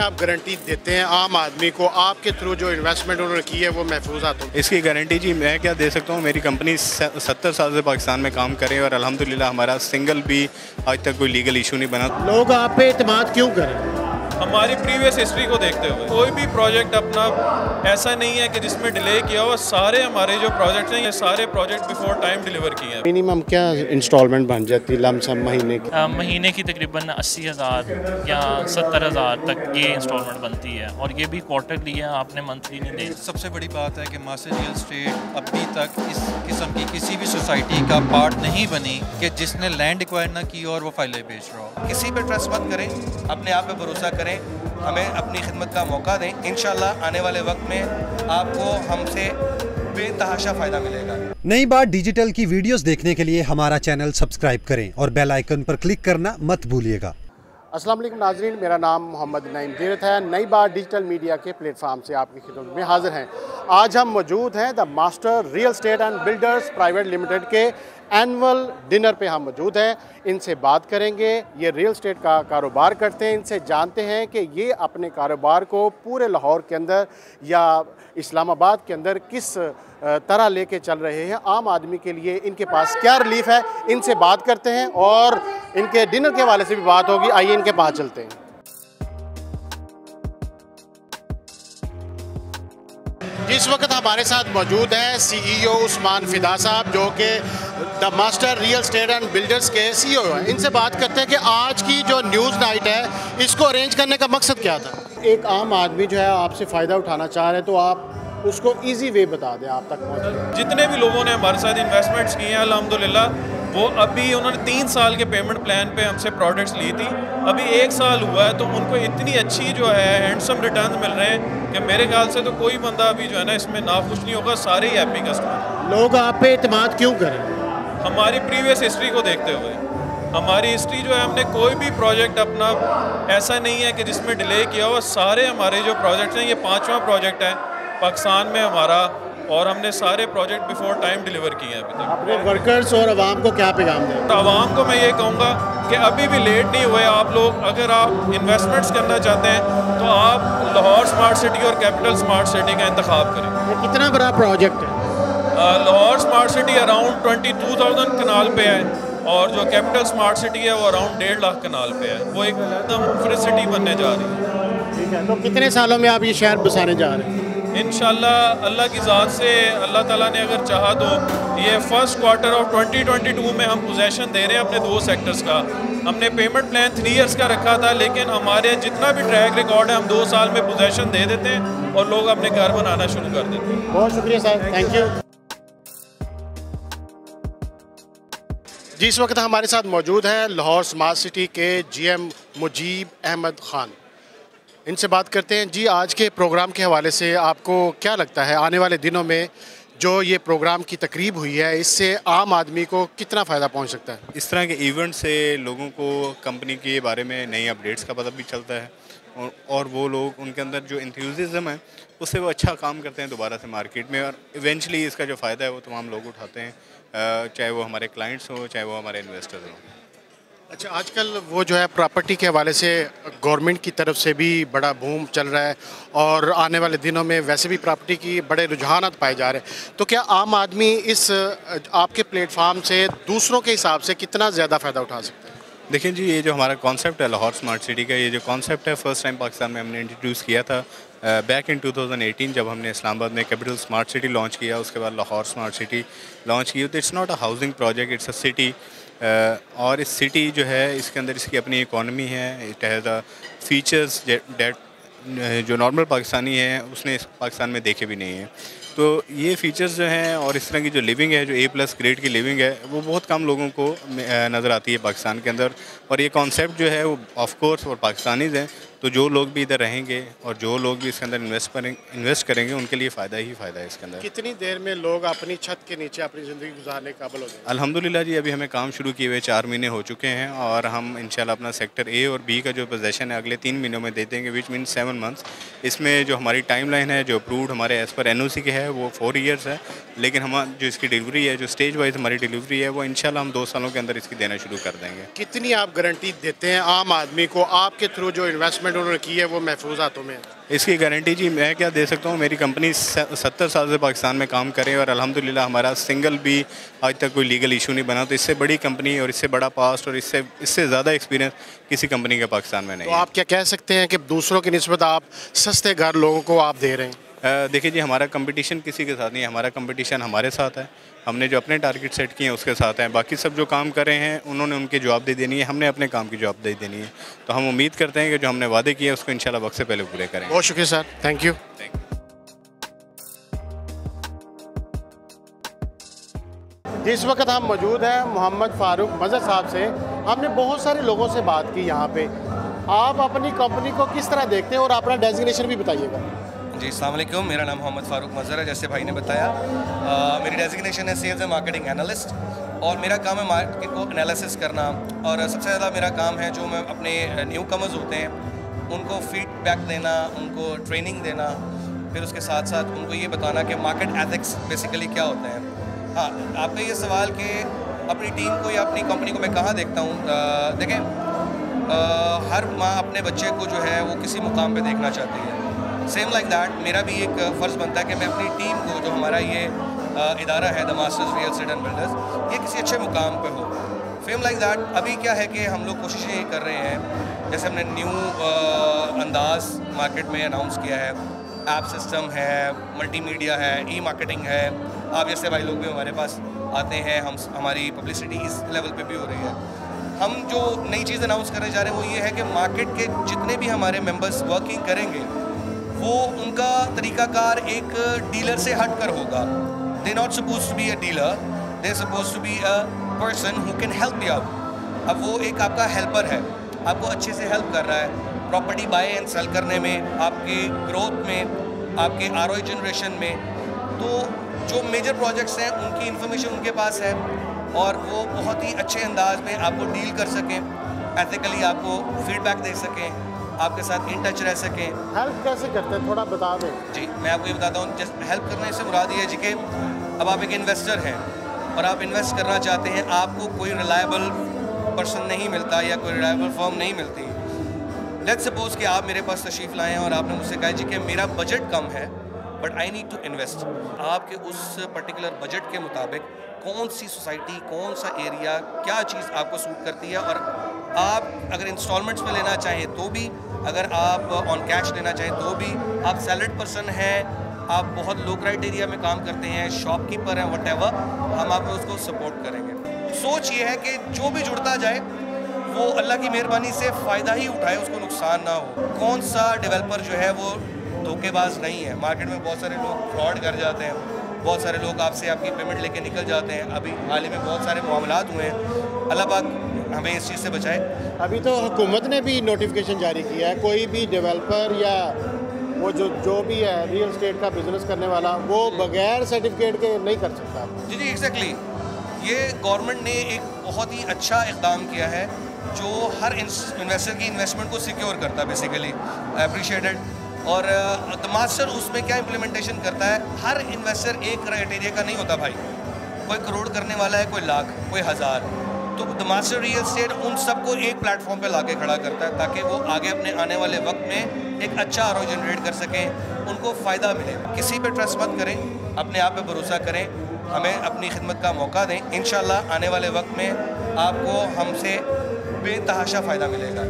आप गारंटी देते हैं आम आदमी को आपके थ्रू जो इन्वेस्टमेंट उन्होंने की है वो महफूजात हो? इसकी गारंटी जी मैं क्या दे सकता हूँ, मेरी कंपनी 70 साल से पाकिस्तान में काम करे और अल्हम्दुलिल्लाह हमारा सिंगल भी आज तक कोई लीगल इशू नहीं बना। लोग आप पे एतमाद क्यों करें? हमारी प्रीवियस हिस्ट्री को देखते हुए कोई भी प्रोजेक्ट अपना ऐसा नहीं है कि जिसमें डिले किया हुआ। सारे हमारे जो प्रोजेक्ट हैं ये सारे प्रोजेक्ट बिफोर टाइम डिलीवर किए हैं। मिनिमम क्या इंस्टॉलमेंट बन जाती है लमसम महीने की? महीने की तकरीबन 80,000 या 70,000 तक ये इंस्टॉलमेंट बनती है और ये भी क्वार्टरली है, आपने मंथली नहीं देनी। सबसे बड़ी बात है कि मासिर रियल स्टेट अभी तक इस किस्म की किसी भी सोसाइटी का पार्ट नहीं बनी कि जिसने लैंड एक्वायर ना की और वो फाइलें बेच रहा हो। किसी पे ट्रस्ट मत करें, अपने आप पे भरोसा करें, हमें अपनी खिदमत का मौका दें। इंशाल्लाह आने वाले वक्त में आपको हमसे बेतहाशा फ़ायदा मिलेगा। नई बात डिजिटल की वीडियोस देखने के लिए हमारा चैनल सब्सक्राइब करें और बेल आइकन पर क्लिक करना मत भूलिएगा। अस्सलाम वालेकुम नाज़रीन, मेरा नाम मोहम्मद नईम जीरत है। नई बात डिजिटल मीडिया के प्लेटफार्म से आपकी खिदमत में हाजिर हैं। आज हम मौजूद हैं the master real estate and builders private limited के एनुअल डिनर पे हम मौजूद हैं। इनसे बात करेंगे, ये रियल स्टेट का कारोबार करते हैं, इनसे जानते हैं कि ये अपने कारोबार को पूरे लाहौर के अंदर या इस्लामाबाद के अंदर किस तरह लेके चल रहे हैं। आम आदमी के लिए इनके पास क्या रिलीफ है, इनसे बात करते हैं और इनके डिनर के हवाले से भी बात होगी। आइए इनके पास चलते हैं। इस वक्त हमारे साथ मौजूद है CEO उस्मान फिदा साहब, जो कि the master real estate and builders के CEO हैं। इनसे बात करते हैं कि आज की जो न्यूज़ नाइट है इसको अरेंज करने का मकसद क्या था। एक आम आदमी जो है आपसे फ़ायदा उठाना चाह रहे हैं तो आप उसको इजी वे बता दें आप तक पहुँचे। जितने भी लोगों ने हमारे साथ इन्वेस्टमेंट्स किए हैं अल्हम्दुलिल्लाह, वो अभी उन्होंने 3 साल के पेमेंट प्लान पे हमसे प्रोडक्ट्स ली थी। अभी 1 साल हुआ है तो उनको इतनी अच्छी जो है हैंडसम रिटर्न मिल रहे हैं कि मेरे ख्याल से तो कोई बंदा अभी जो है ना इसमें नाखुश नहीं होगा। सारे ही हैप्पी कस्टमर। लोग आप पे एतमाद क्यों करें? हमारी प्रीवियस हिस्ट्री को देखते हुए हमारी हिस्ट्री जो है, हमने कोई भी प्रोजेक्ट अपना ऐसा नहीं है कि जिसमें डिले किया हुआ। सारे हमारे जो प्रोजेक्ट्स हैं ये 5वां प्रोजेक्ट है पाकिस्तान में हमारा और हमने सारे प्रोजेक्ट बिफोर टाइम डिलीवर किए हैं अभी तक। अपने वर्कर्स और आवाम को क्या पैगाम दें? तो आवाम को मैं ये कहूँगा कि अभी भी लेट नहीं हुए आप लोग। अगर आप इन्वेस्टमेंट्स करना चाहते हैं तो आप लाहौर स्मार्ट सिटी और कैपिटल स्मार्ट सिटी का इंतखाब करें। ये कितना बड़ा प्रोजेक्ट है? लाहौर स्मार्ट सिटी अराउंड 22,000 कनाल पे है और जो कैपिटल स्मार्ट सिटी है वो अराउंड 1.5 लाख कनाल पे है। वो एकदम फ्री सिटी बनने जा रही है। ठीक है, तो कितने सालों में आप ये शहर बसाने जा रहे हैं? इंशाल्लाह अल्लाह की ज़ात से, अल्लाह ताला ने अगर चाहा तो ये फर्स्ट क्वार्टर ऑफ 2022 में हम पोजेसन दे रहे हैं अपने 2 सेक्टर्स का। हमने पेमेंट प्लान 3 इयर्स का रखा था, लेकिन हमारे जितना भी ट्रैक रिकॉर्ड है हम 2 साल में पोजेसन दे देते हैं और लोग अपने घर बनाना शुरू कर देते हैं। बहुत शुक्रिया सर, थैंक यू जी। इस वक्त हमारे साथ मौजूद हैं लाहौर स्मार्ट सिटी के GM मुजीब अहमद ख़ान। इनसे बात करते हैं। जी, आज के प्रोग्राम के हवाले से आपको क्या लगता है आने वाले दिनों में जो ये प्रोग्राम की तकरीब हुई है इससे आम आदमी को कितना फ़ायदा पहुंच सकता है? इस तरह के इवेंट से लोगों को कंपनी के बारे में नई अपडेट्स का पता भी चलता है और वो लोग, उनके अंदर जो इंथ्यूज़िज़्म है उससे वो अच्छा काम करते हैं दोबारा से मार्केट में और इवेंचुअली इसका जो फ़ायदा है वो तमाम लोग उठाते हैं, चाहे वो हमारे क्लाइंट्स हों चाहे वो हमारे इन्वेस्टर्स हों। अच्छा, आजकल वो जो है प्रॉपर्टी के हवाले से गवर्नमेंट की तरफ से भी बड़ा बूम चल रहा है और आने वाले दिनों में वैसे भी प्रॉपर्टी की बड़े रुझानात पाए जा रहे हैं, तो क्या आम आदमी इस आपके प्लेटफार्म से दूसरों के हिसाब से कितना ज़्यादा फ़ायदा उठा सकता है? देखिए जी, ये जो हमारा कॉन्सेप्ट है लाहौर स्मार्ट सिटी का, ये जो कॉन्सेप्ट है फर्स्ट टाइम पाकिस्तान में हमने इंट्रोड्यूस किया था बैक इन 2018 जब हमने इस्लामाबाद में कैपिटल स्मार्ट सिटी लॉन्च किया। उसके बाद लाहौर स्मार्ट सिटी लॉन्च की। तो it's not a housing project, it's a city. और इस सिटी जो है इसके अंदर इसकी अपनी इकोनॉमी है। It has the features that जो नॉर्मल पाकिस्तानी है उसने इस पाकिस्तान में देखे भी नहीं हैं। तो ये फ़ीचर्स जो हैं और इस तरह की जो लिविंग है, जो A+ ग्रेड की लिविंग है, वो बहुत कम लोगों को नज़र आती है पाकिस्तान के अंदर। और ये कॉन्सेप्ट जो है वो ऑफ कोर्स और पाकिस्तानीज़ हैं, तो जो लोग भी इधर रहेंगे और जो लोग भी इसके अंदर इन्वेस्ट करेंगे उनके लिए फ़ायदा ही फ़ायदा है इसके अंदर। कितनी देर में लोग अपनी छत के नीचे अपनी ज़िंदगी गुजारने के काबिल हो जाएंगे? अल्हम्दुलिल्लाह जी, अभी हमें काम शुरू किए हुए 4 महीने हो चुके हैं और हम इंशाल्लाह अपना सेक्टर A और B का जो पोजेसन है अगले 3 महीनों में दे देंगे, विच मीन 7 मंथ्स। इसमें जो हमारी टाइमलाइन है, जो अप्रूव्ड हमारे एज़ पर NOC के है, वो 4 ईयर्स है, लेकिन हम जो इसकी डिलीवरी है, जो स्टेज वाइज हमारी डिलीवरी है, वो इंशाल्लाह हम 2 सालों के अंदर इसकी देना शुरू कर देंगे। कितनी आप गारंटी देते हैं आम आदमी को आपके थ्रू जो इन्वेस्टमेंट इन्वेस्टमेंट उन्होंने की है वो महफूज हाथों में है? इसकी गारंटी जी मैं क्या दे सकता हूँ, मेरी कंपनी 70 साल से पाकिस्तान में काम करे और अल्हम्दुलिल्लाह हमारा सिंगल भी आज तक कोई लीगल इशू नहीं बना। तो इससे बड़ी कंपनी और इससे बड़ा पास्ट और इससे ज़्यादा एक्सपीरियंस किसी कंपनी का पाकिस्तान में नहीं तो है। आप क्या कह सकते हैं कि दूसरों की निस्बत आप सस्ते घर लोगों को आप दे रहे हैं? देखिए जी, हमारा कंपटीशन किसी के साथ नहीं है, हमारा कंपटीशन हमारे साथ है। हमने जो अपने टारगेट सेट किए हैं उसके साथ हैं। बाकी सब जो काम कर रहे हैं उन्होंने उनकी जवाबदेही देनी है, हमने अपने काम की जवाबदेही देनी है। तो हम उम्मीद करते हैं कि जो हमने वादे किए उसको इंशाल्लाह वक्त से पहले पूरे करेंगे। बहुत शुक्रिया सर, थैंक यू। जिस वक्त हम मौजूद हैं मोहम्मद फ़ारूक मज़हर साहब से, हमने बहुत सारे लोगों से बात की यहाँ पे। आप अपनी कंपनी को किस तरह देखते हैं और अपना डेजिग्नेशन भी बताइएगा। जी अस्सलाम वालेकुम, मेरा नाम मोहम्मद फ़ारूक मज़हर है, जैसे भाई ने बताया। मेरी डेजिग्नेशन है सेल्स एंड मार्केटिंग एनालिस्ट और मेरा काम है मार्केट को एनालिसिस करना। और सबसे ज़्यादा मेरा काम है जो मैं अपने न्यू कमर्स होते हैं उनको फीडबैक देना, उनको ट्रेनिंग देना, फिर उसके साथ साथ उनको ये बताना कि मार्केट एथिक्स बेसिकली क्या होते हैं। हाँ, आपका ये सवाल कि अपनी टीम को या अपनी कंपनी को मैं कहाँ देखता हूँ, देखें हर माँ अपने बच्चे को जो है वो किसी मुकाम पे देखना चाहती है। सेम लाइक दैट मेरा भी एक फ़र्ज़ बनता है कि मैं अपनी टीम को, जो हमारा ये इदारा है the masters real estate and builders, ये किसी अच्छे मुकाम पे हो। सेम लाइक दैट अभी क्या है कि हम लोग कोशिशें ये कर रहे हैं, जैसे हमने न्यू अंदाज़ मार्केट में अनाउंस किया है, ऐप सिस्टम है, मल्टीमीडिया है, ई मार्केटिंग है। आप जैसे भाई लोग भी हमारे पास आते हैं, हमारी पब्लिसिटी इस लेवल पे भी हो रही है। हम जो नई चीज़ अनाउंस करने जा रहे हैं वो ये है कि मार्केट के जितने भी हमारे मेंबर्स वर्किंग करेंगे वो उनका तरीक़ाकार एक डीलर से हट कर होगा। They not suppose to be a dealer, they suppose to be a person who can help you out. अब वो एक आपका हेल्पर है, आपको अच्छे से हेल्प कर रहा है प्रॉपर्टी बाय एंड सेल करने में, आपके ग्रोथ में, आपके ROI जनरेशन में। तो जो मेजर प्रोजेक्ट्स हैं उनकी इन्फॉर्मेशन उनके पास है और वो बहुत ही अच्छे अंदाज में आपको डील कर सकें, एथिकली आपको फीडबैक दे सकें, आपके साथ इन टच रह सकें। हेल्प कैसे करते हैं थोड़ा बता दें। जी मैं आपको ये बताता हूँ, जस्ट हेल्प करने से मुराद ये है जी कि अब आप एक इन्वेस्टर हैं और आप इन्वेस्ट करना चाहते हैं, आपको कोई रिलायबल पर्सन नहीं मिलता या कोई रिलायबल फर्म नहीं मिलती। लेट्स सपोज कि आप मेरे पास तशरीफ़ लाएँ और आपने मुझसे कहा जी कि मेरा बजट कम है but I need to invest. आपके उस पर्टिकुलर बजट के मुताबिक कौन सी सोसाइटी, कौन सा एरिया, क्या चीज़ आपको सूट करती है। और आप अगर इंस्टॉलमेंट्स में लेना चाहें तो भी, अगर आप ऑन कैश लेना चाहें तो भी, आप सैलरीड पर्सन हैं, आप बहुत लो क्राइटेरिया में काम करते हैं, शॉपकीपर हैं, व्हाटएवर, हम आपको उसको सपोर्ट करेंगे। सोच ये है कि जो भी जुड़ता जाए वो अल्लाह की मेहरबानी से फ़ायदा ही उठाए, उसको नुकसान ना हो। कौन सा डेवलपर जो है वो धोखेबाज नहीं है। मार्केट में बहुत सारे लोग फ्रॉड कर जाते हैं, बहुत सारे लोग आपसे आपकी पेमेंट लेके निकल जाते हैं। अभी हाल ही में बहुत सारे मामलात हुए हैं, अल्लाह पाक हमें इस चीज़ से बचाए। अभी तो हुकूमत ने भी नोटिफिकेशन जारी किया है, कोई भी डेवलपर या वो जो भी है रियल एस्टेट का बिजनेस करने वाला, वो बगैर सर्टिफिकेट के नहीं कर सकता। जी जी एग्जैक्टली, ये गवर्नमेंट ने एक बहुत ही अच्छा इक़दाम किया है जो हर इन्वेस्टर की इन्वेस्टमेंट को सिक्योर करता है, बेसिकली अप्रिशिएटेड। और द मास्टर उसमें क्या इम्प्लीमेंटेशन करता है, हर इन्वेस्टर एक क्राइटेरिया का नहीं होता भाई, कोई करोड़ करने वाला है, कोई लाख, कोई हज़ार। तो द मास्टर रियल एस्टेट उन सबको एक प्लेटफॉर्म पे लाके खड़ा करता है ताकि वो आगे अपने आने वाले वक्त में एक अच्छा ROI जनरेट कर सकें, उनको फ़ायदा मिले। किसी पे ट्रस्ट मत करें, अपने आप पे भरोसा करें, हमें अपनी खिदमत का मौका दें। इंशाल्लाह आने वाले वक्त में आपको हमसे बेतहाशा फ़ायदा मिलेगा।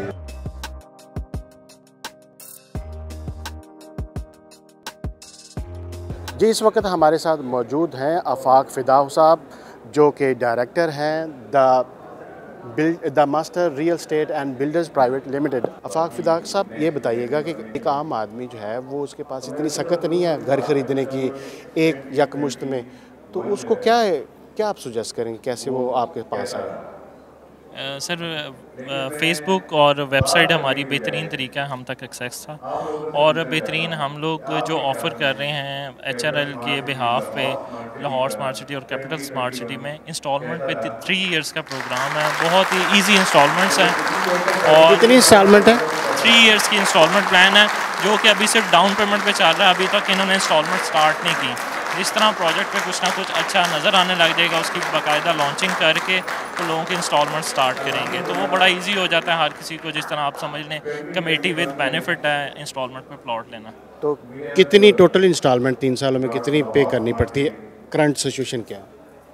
जी इस वक्त हमारे साथ मौजूद हैं आफाक फ़िदाह साहब, जो कि डायरेक्टर हैं the master real estate and builders private limited. Afaq Fida साहब ये बताइएगा कि एक आम आदमी जो है वो उसके पास इतनी सख्त नहीं है घर ख़रीदने की एक यकमुश्त में, तो उसको क्या आप सुजेस्ट करेंगे, कैसे वो आपके पास आए? सर फेसबुक और वेबसाइट हमारी बेहतरीन तरीका है हम तक एक्सेस था, और बेहतरीन हम लोग जो ऑफ़र कर रहे हैं HRL के बिहाफ पे लाहौर स्मार्ट सिटी और कैपिटल स्मार्ट सिटी में इंस्टॉलमेंट पे 3 इयर्स का प्रोग्राम है। बहुत ही इजी इंस्टॉलमेंट्स हैं। और कितनी इंस्टॉलमेंट है? 3 इयर्स की इंस्टॉलमेंट प्लान है जो कि अभी सिर्फ डाउन पेमेंट पे चल रहा है, अभी तक इन्होंने इंस्टॉलमेंट स्टार्ट नहीं की। जिस तरह प्रोजेक्ट पे कुछ ना कुछ अच्छा नज़र आने लग जाएगा, उसकी बाकायदा लॉन्चिंग करके तो लोगों के इंस्टॉलमेंट स्टार्ट करेंगे, तो वो बड़ा इजी हो जाता है हर किसी को। जिस तरह आप समझ लें कमेटी विद बेनिफिट है इंस्टॉलमेंट पे प्लॉट लेना। तो कितनी टोटल इंस्टॉलमेंट 3 सालों में कितनी पे करनी पड़ती है? करंट सिचुएशन क्या है?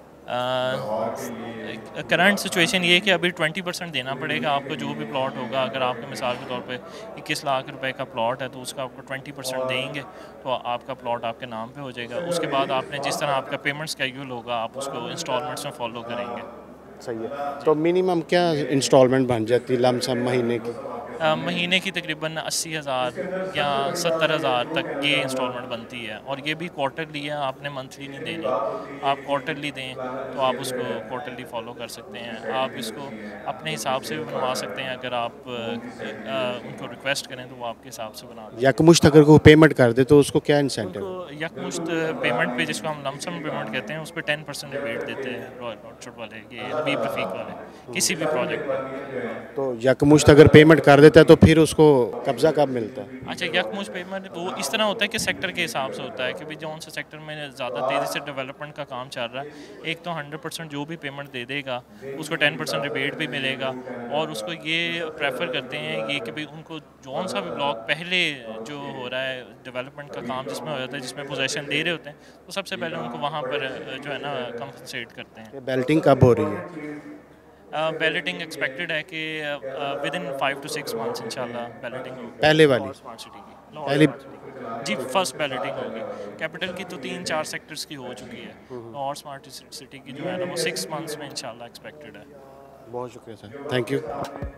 करंट सिचुएशन ये है कि अभी 20% देना पड़ेगा आपको जो भी प्लॉट होगा। अगर आपके मिसाल के तौर पे 21 लाख रुपए का प्लॉट है तो उसका आपको 20% देंगे तो आपका प्लॉट आपके नाम पे हो जाएगा। उसके बाद आपने जिस तरह आपका पेमेंट स्केड्यूल होगा आप उसको इंस्टॉलमेंट्स में फॉलो करेंगे। सही है। तो मिनिमम क्या इंस्टॉलमेंट बन जाती है लमसम महीने की? महीने की तकरीबन 80,000 या 70,000 तक ये इंस्टॉलमेंट बनती है, और ये भी क्वार्टरली है, आपने मंथली नहीं देनी। आप क्वार्टरली दें तो आप उसको क्वार्टरली फॉलो कर सकते हैं। आप इसको अपने हिसाब से भी बनवा सकते हैं, अगर आप उनको रिक्वेस्ट करें तो वो आपके हिसाब से बना दें। यकमुश्त अगर कोई पेमेंट कर दे तो उसको क्या इंसेंटिव? तो यकमुश्त पेमेंट पे, जिसको हम लमसम पेमेंट कहते हैं, उस पर 10% रिबेट देते हैं रॉयल ऑर्चर्ड वाले, ये हबीब रफ़ीक वाले, किसी भी प्रोजेक्ट में। तो यकमुश्त अगर पेमेंट कर देता है तो फिर उसको कब्जा कब मिलता है? अच्छा, यकमुश्त पेमेंट वो इस तरह होता है कि सेक्टर के हिसाब से होता है कि भाई जौन से सेक्टर में ज़्यादा तेज़ी से डेवलपमेंट का काम चल रहा है, एक तो 100% जो भी पेमेंट दे देगा उसको 10% रिबेट भी मिलेगा, और उसको ये प्रेफर करते हैं ये कि भाई उनको जौन सा भी ब्लॉक पहले जो हो रहा है डेवलपमेंट का काम जिसमें हो जाता है, जिसमें पोजेसन दे रहे होते हैं, तो सबसे पहले उनको वहाँ पर जो है ना कंपनसेट करते हैं। बैलेटिंग कब हो रही है? बैलेटिंग एक्सपेक्टेड है कि विद इन 5 to 6 मंथ्स इंशाल्लाह बैलेटिंग होगी। पहले वाली स्मार्ट सिटी की पहली जी फर्स्ट बैलेटिंग होगी। कैपिटल की तो 3-4 सेक्टर्स की हो चुकी है, और स्मार्ट सिटी की जो है ना वो 6 मंथ्स में इंशाल्लाह एक्सपेक्टेड है। बहुत शुक्रिया सर, थैंक यू।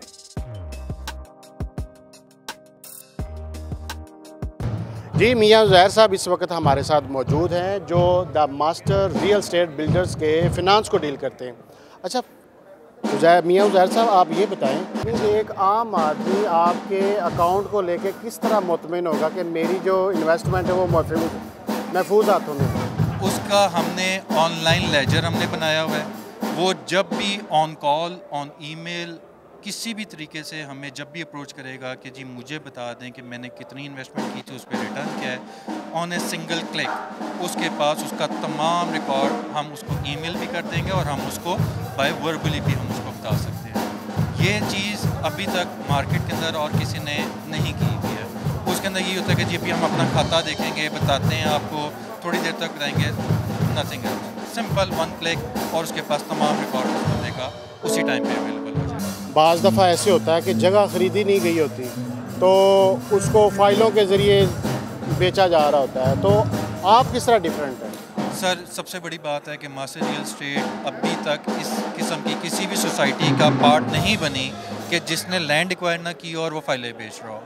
जी, मियां ज़हर साहब इस वक्त हमारे साथ मौजूद हैं, जो the master real estate builders के फिनांस को डील करते हैं। अच्छा मियां ज़हर साहब, आप ये बताएं कि एक आम आदमी आपके अकाउंट को लेके किस तरह मुतमिन होगा कि मेरी जो इन्वेस्टमेंट है वो महफूज हाथों में? उसका हमने ऑनलाइन लेजर हमने बनाया हुआ है। वो जब भी ऑन कॉल, ऑन ईमेल, किसी भी तरीके से हमें जब भी अप्रोच करेगा कि जी मुझे बता दें कि मैंने कितनी इन्वेस्टमेंट की थी, उस पर रिटर्न क्या है, ऑन ए सिंगल क्लिक उसके पास उसका तमाम रिकॉर्ड हम उसको ईमेल भी कर देंगे, और हम उसको बाय वर्बली भी हम उसको बता सकते हैं। ये चीज़ अभी तक मार्केट के अंदर और किसी ने नहीं की हुई है। उसके अंदर ये होता है कि जी अभी हम अपना खाता देखेंगे, बताते हैं आपको, थोड़ी देर तक रहेंगे, नथिंग है, सिंपल 1 क्लिक, और उसके पास तमाम रिकॉर्ड उस बंदे का उसी टाइम पे अवेलेबल हो जाएगा। बाज़ दफ़ा ऐसे होता है कि जगह ख़रीदी नहीं गई होती तो उसको फ़ाइलों के ज़रिए बेचा जा रहा होता है, तो आप किस तरह डिफरेंट है? सर, सबसे बड़ी बात है कि मास्टर रियल स्टेट अभी तक इस किस्म की किसी भी सोसाइटी का पार्ट नहीं बनी कि जिसने लैंड एक्वायर ना की और वो फाइलें बेच रहा हो।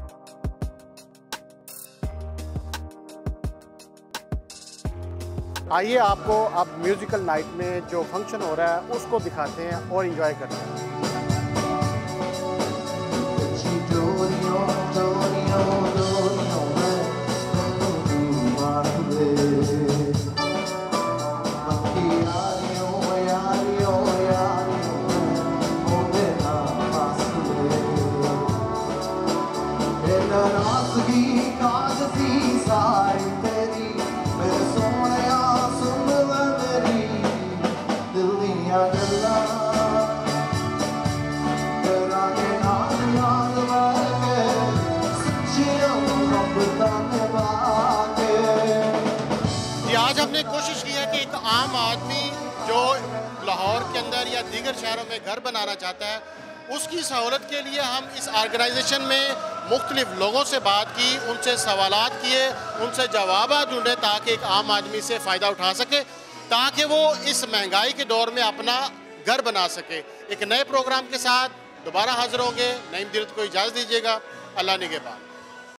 आइए आपको अब म्यूज़िकल नाइट में जो फंक्शन हो रहा है उसको दिखाते हैं और एंजॉय करते हैं। आज हमने कोशिश की है कि एक आम आदमी जो लाहौर के अंदर या दीगर शहरों में घर बनाना चाहता है, उसकी सहूलत के लिए हम इस ऑर्गेनाइजेशन में मुख्तलिफ लोगों से बात की, उनसे सवालात किए, उनसे जवाब ढूंढे ताकि एक आम आदमी से फ़ायदा उठा सके, ताकि वो इस महंगाई के दौर में अपना घर बना सके। एक नए प्रोग्राम के साथ दोबारा हाजिर होंगे। नईम दिलत को इजाज़त दीजिएगा। अल्लाह निगहबान।